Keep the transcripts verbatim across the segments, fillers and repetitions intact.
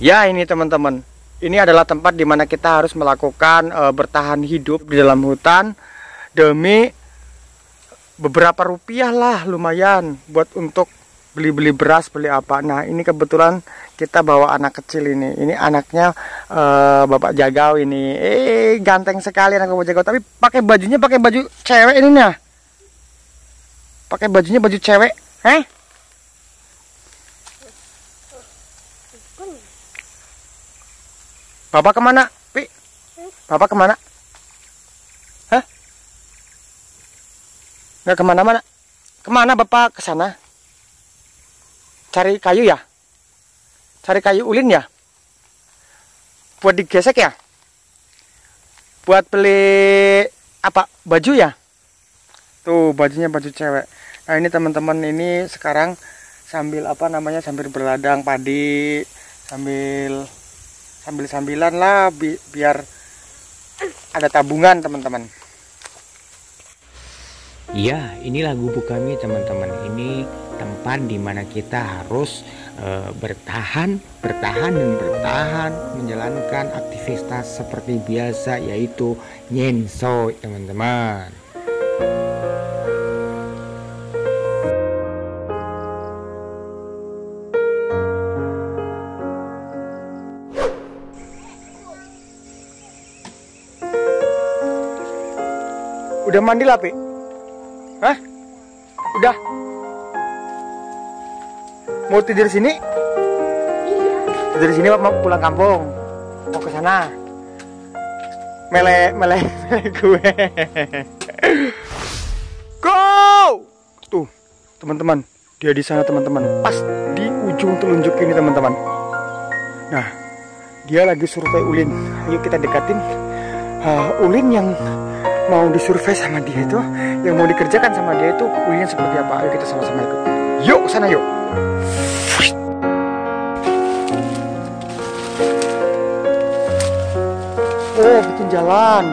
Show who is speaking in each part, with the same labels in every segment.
Speaker 1: Ya, ini teman-teman, ini adalah tempat di mana kita harus melakukan e, bertahan hidup di dalam hutan demi beberapa rupiah lah, lumayan buat untuk beli-beli beras, beli apa. Nah, ini kebetulan kita bawa anak kecil ini. Ini anaknya e, Bapak Jagau ini. Eh, ganteng sekali anak Bapak Jagau, tapi pakai bajunya pakai baju cewek ini nah. Pakai bajunya baju cewek, eh? Bapak kemana, Pi? Bapak kemana? Hah? Nggak kemana-mana? Kemana Bapak? Ke sana? Cari kayu ya? Cari kayu ulin ya? Buat digesek ya? Buat beli apa? Baju ya? Tuh, bajunya baju cewek. Nah, ini teman-teman, ini sekarang sambil apa namanya? Sambil berladang padi, sambil sambil-sambilan lah bi biar ada tabungan teman-teman.
Speaker 2: Ya, inilah gubuk kami teman-teman. Ini tempat dimana kita harus e, bertahan, bertahan dan bertahan menjalankan aktivitas seperti biasa, yaitu nyensoy teman-teman.
Speaker 1: Udah mandi lah, Pi? Hah? Udah? Mau tidur sini? Iya. Tidur sini mau pulang kampung? Mau ke sana? Mele, mele, mele gue. Go! Tuh, teman-teman, dia di sana teman-teman. Pas di ujung telunjuk ini teman-teman. Nah, dia lagi survei ulin. Ayo kita dekatin uh, ulin yang mau disurvei sama dia itu, yang mau dikerjakan sama dia itu ulinnya seperti apa. Ayo kita sama-sama ikut. Yuk sana yuk. Oh, bikin jalan.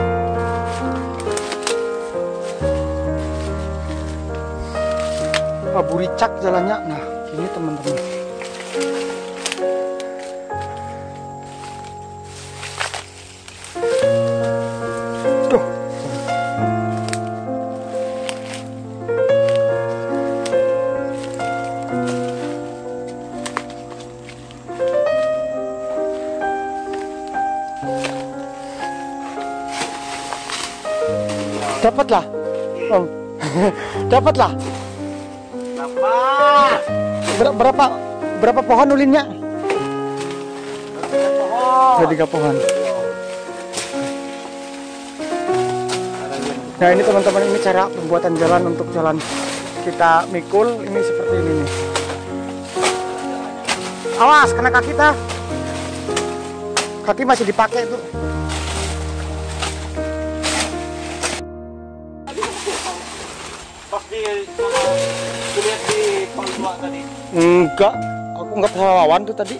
Speaker 1: Ah, buricak jalannya. Nah, gini teman-teman. Dapatlah, Om. Dapatlah.
Speaker 3: Dapat.
Speaker 1: Ber berapa berapa pohon ulinnya?
Speaker 3: Pohon.
Speaker 1: Ada tiga pohon. Nah, ini teman-teman, ini cara pembuatan jalan untuk jalan kita mikul ini seperti ini nih. Awas kena kaki kita. Kaki masih dipakai tuh.
Speaker 3: Lihat di Pangdua tadi.
Speaker 1: Enggak, aku enggak pernah lawan tuh tadi.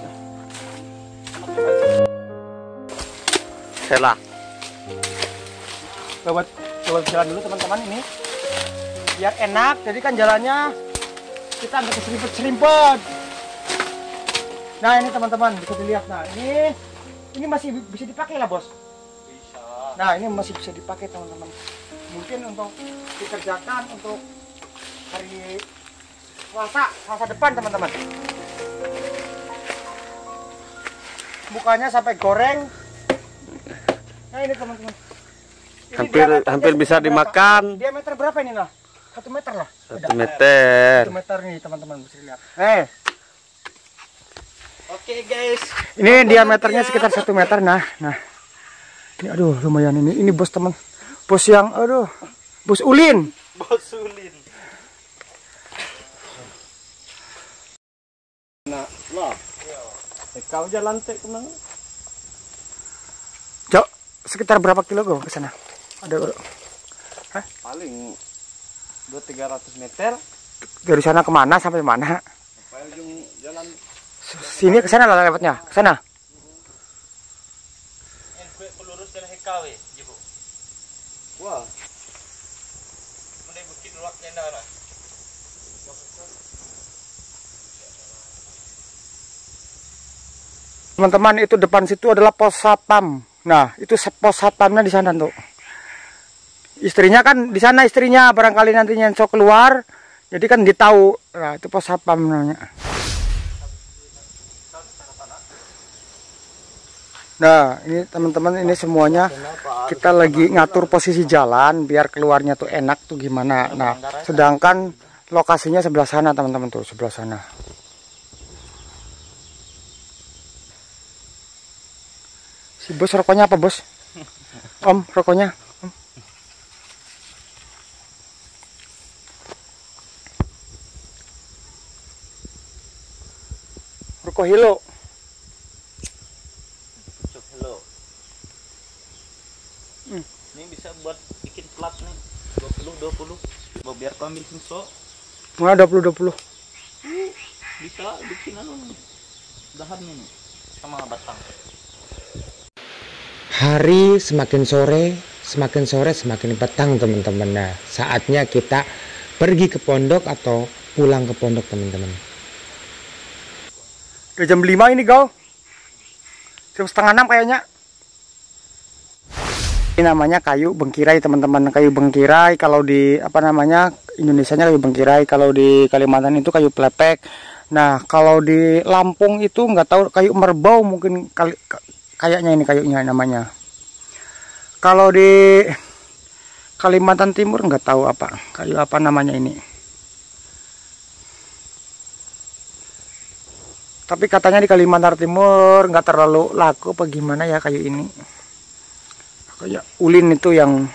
Speaker 1: Sela. Lewat lewat jalan dulu teman-teman ini. Biar enak, jadi kan jalannya kita nggak keserimpet-serimpet. Nah, ini teman-teman bisa dilihat. Nah, ini ini masih bisa dipakai lah, Bos.
Speaker 3: Bisa.
Speaker 1: Nah, ini masih bisa dipakai teman-teman. Mungkin untuk dikerjakan untuk hari Selasa, Selasa depan teman-teman. Bukanya sampai goreng. Nah, ini teman-teman. Ini
Speaker 3: Hampir hampir bisa
Speaker 1: berapa?
Speaker 3: dimakan.
Speaker 1: Diameter berapa ini lah? Satu meter lah.
Speaker 3: Satu meter.
Speaker 1: Satu meter nih teman-teman, bisa lihat. Eh,
Speaker 3: Oke guys.
Speaker 1: ini diameternya sekitar satu meter. Nah, nah. Ini aduh lumayan ini. Ini bos teman. Bos yang aduh. Bos ulin.
Speaker 3: Bos ulin. Nah, lah. Kau jalan tek kemana?
Speaker 1: Jauh, sekitar berapa kilo gue ke sana? Ada hah?
Speaker 3: Paling dua tiga ratus meter.
Speaker 1: Dari sana kemana sampai mana?
Speaker 3: Sampai ujung jalan.
Speaker 1: Sini ke sana lah lewatnya. Ke sana.
Speaker 3: Pelurus jalan hekawe, Ibu. Wah. Mulai bukit luak tenda lah.
Speaker 1: Teman-teman, itu depan situ adalah pos satpam. Nah, itu pos satpamnya di sana tuh. Istrinya kan di sana, istrinya barangkali nantinya sok keluar, jadi kan ditahu. Nah, itu pos satpam namanya. Nah, ini teman-teman, ini semuanya kita lagi ngatur posisi jalan biar keluarnya tuh enak tuh gimana. Nah, sedangkan lokasinya sebelah sana teman-teman tuh, sebelah sana. Si bos rokoknya apa bos? Om, rokoknya. Om. Rokok Hilo.
Speaker 3: Hello.
Speaker 1: Hmm.
Speaker 3: Ini bisa buat bikin plat nih. dua puluh dua puluh. Mau biar kau ambil sensor.
Speaker 1: Mana dua puluh dua puluh?
Speaker 3: Bisa bikin anu nih. Dahan nih sama batang.
Speaker 2: Hari semakin sore, semakin sore semakin petang teman-teman. Nah, saatnya kita pergi ke pondok atau pulang ke pondok teman-teman.
Speaker 1: Udah jam lima ini kau. Jam setengah enam kayaknya. Ini namanya kayu bengkirai teman-teman. Kayu bengkirai kalau di apa namanya Indonesianya kayu bengkirai, kalau di Kalimantan itu kayu plepek. Nah, kalau di Lampung itu nggak tahu, kayu merbau mungkin kali. Kayaknya ini kayunya namanya. Kalau di Kalimantan Timur nggak tahu apa kayu apa namanya ini. Tapi katanya di Kalimantan Timur nggak terlalu laku apa gimana ya kayu ini. Kayak ulin itu yang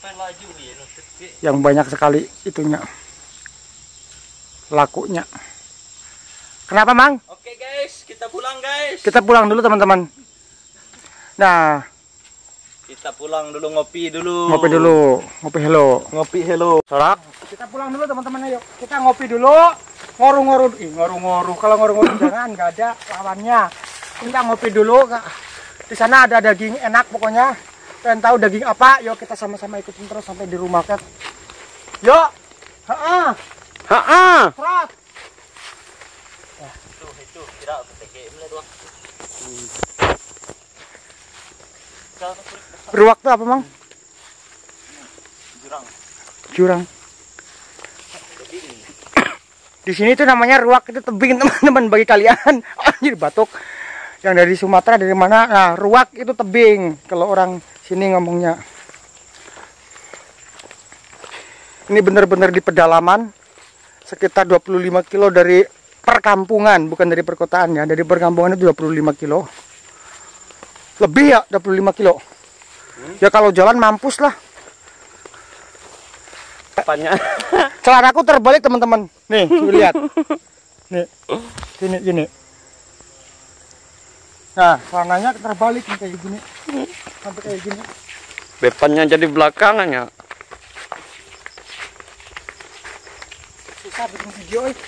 Speaker 1: yang banyak sekali itunya lakunya. Kenapa Mang?
Speaker 3: Oke guys, kita pulang guys.
Speaker 1: Kita pulang dulu teman-teman. Nah,
Speaker 3: Kita pulang dulu, ngopi dulu.
Speaker 1: ngopi dulu, ngopi hello.
Speaker 3: Ngopi hello.
Speaker 1: Sorak. Kita pulang dulu teman-teman, ayo. Kita ngopi dulu, ngoru-ngoru. Ih, ngoru-ngoru. Kalau ngoru-ngoru jangan, nggak ada lawannya. Kita ngopi dulu. Di sana ada daging enak pokoknya. Pengen tahu daging apa? Yuk kita sama-sama ikutin terus sampai di rumah kan. Yuk. Ha-ah.
Speaker 2: Ha-ah.
Speaker 1: Serat.
Speaker 3: Itu itu tidak petek mulai dua.
Speaker 1: Ruak tuh apa, Mang?
Speaker 3: Jurang.
Speaker 1: Jurang. Di sini tuh namanya ruak, itu tebing teman-teman bagi kalian. Anjir batuk. Yang dari Sumatera dari mana? Nah, ruak itu tebing kalau orang sini ngomongnya. Ini benar-benar di pedalaman. Sekitar dua puluh lima kilo dari perkampungan, bukan dari perkotaan ya. Dari perkampungan itu dua puluh lima kilo. Lebih ya, dua puluh lima kilo. Hmm? Ya kalau jalan mampus lah.
Speaker 3: Apanya?
Speaker 1: Celanaku terbalik teman-teman. Nih, lihat. Nih, gini, gini. Nah, celananya terbalik nih, kayak gini. Sampai kayak gini.
Speaker 3: Bepannya jadi belakangannya.
Speaker 1: Susah bikin video, eh.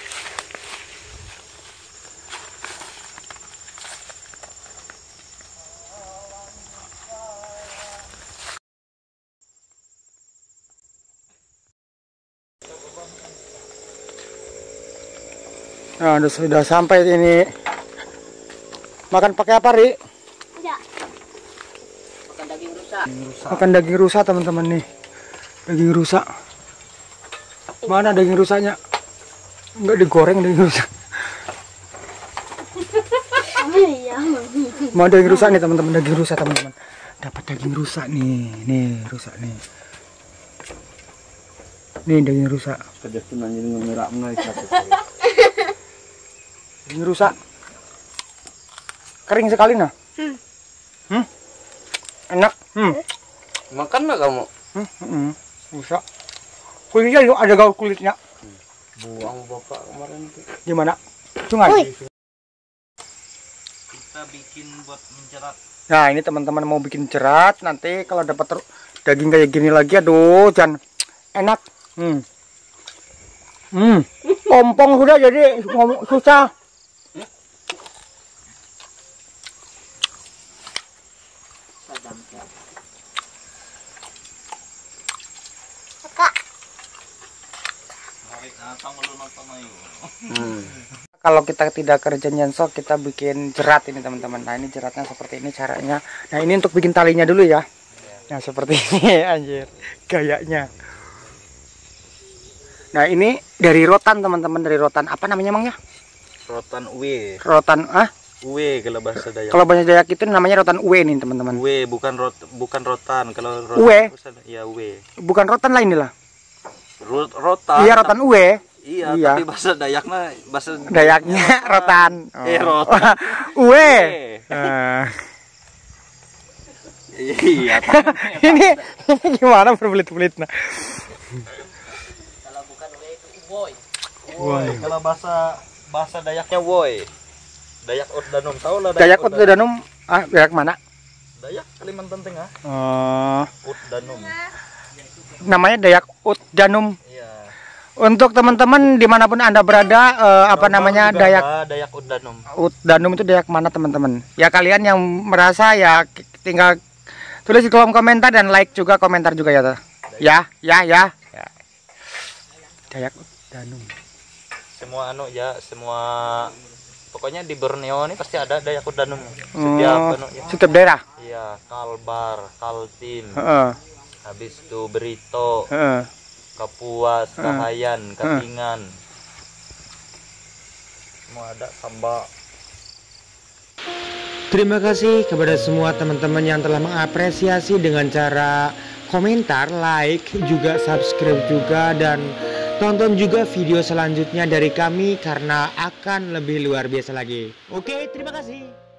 Speaker 1: Nah, sudah sampai ini. Makan pakai apa, Ri?
Speaker 4: Enggak. Makan daging rusa.
Speaker 1: Makan daging rusa, teman-teman nih. Daging rusa. Mana daging rusanya? Enggak digoreng daging rusa.
Speaker 4: Iya.
Speaker 1: Mau daging rusa nih, teman-teman, daging rusa, teman-teman. Dapat daging rusa nih. Nih, rusa nih. Nih daging rusa. Daging rusa. Kering sekali nah.
Speaker 4: Hmm.
Speaker 1: Hmm? Enak. Hmm.
Speaker 3: Makan nggak kamu?
Speaker 1: Hmm. Hmm. Rusa. Kulitnya juga ada gaul kulitnya.
Speaker 3: Buang bapak kemarin tuh.
Speaker 1: Gimana? Sungai.
Speaker 3: Kita bikin buat menjerat.
Speaker 1: Nah, ini teman-teman mau bikin jerat. Nanti kalau dapat daging kayak gini lagi, aduh, jangan enak. Hmm. Hmm. Pompong sudah jadi ngomong susah. kalau kita tidak kerja nyensok, kita bikin jerat ini teman-teman. Nah ini jeratnya seperti ini caranya. Nah ini untuk bikin talinya dulu ya. Nah seperti ini anjir gayanya. Nah ini dari rotan teman-teman, dari rotan apa namanya emang ya?
Speaker 3: Rotan uwe.
Speaker 1: Rotan ah?
Speaker 3: Uwe kalau bahasa Dayak.
Speaker 1: Kalau bahasa Dayak itu namanya rotan uwe nih teman-teman.
Speaker 3: Uwe bukan rot bukan rotan. Kalau rotan
Speaker 1: Uwe?
Speaker 3: Ya uwe.
Speaker 1: Bukan rotan lain lah.
Speaker 3: Rot, rotan.
Speaker 1: Iya rotan uwe.
Speaker 3: Iya,
Speaker 1: Iya.
Speaker 3: tapi bahasa Dayaknya bahasa
Speaker 1: Dayaknya rotan. Oh.
Speaker 3: Eh, rotan.
Speaker 1: Uwe.
Speaker 3: Uwe.
Speaker 1: Ah.
Speaker 3: Iya.
Speaker 1: ini ini gimana berbelit-belit nah.
Speaker 4: Kalau bukan uwe itu uboy.
Speaker 3: Woi, kalau bahasa bahasa Dayaknya woi. Dayak Utdanum, tahu lah
Speaker 1: Dayak Utdanum, ah Dayak mana?
Speaker 3: Dayak Kalimantan Tengah.
Speaker 1: Oh,
Speaker 3: Utdanum.
Speaker 1: namanya Dayak Utdanum.
Speaker 3: Iya.
Speaker 1: Untuk teman-teman dimanapun anda berada, eh, apa
Speaker 3: Normal
Speaker 1: namanya
Speaker 3: juga
Speaker 1: Dayak
Speaker 3: ada Dayak Utdanum.
Speaker 1: Utdanum itu Dayak mana teman-teman? Ya kalian yang merasa ya tinggal tulis di kolom komentar dan like juga komentar juga ya. Toh. Ya, ya, ya. ya. Dayak Utdanum.
Speaker 3: Semua anu ya, semua pokoknya di Borneo ini pasti ada Dayak Utdanum. Setiap
Speaker 1: Oh,
Speaker 3: anu ya.
Speaker 1: setiap daerah.
Speaker 3: Iya, Kalbar, Kaltim,
Speaker 1: Heeh,
Speaker 3: habis itu Berito,
Speaker 1: heeh.
Speaker 3: Kapuas, Kahayan, Katingan. Semua ada Samba.
Speaker 2: Terima kasih kepada semua teman-teman yang telah mengapresiasi dengan cara komentar, like, juga subscribe juga, dan tonton juga video selanjutnya dari kami karena akan lebih luar biasa lagi. Oke, terima kasih.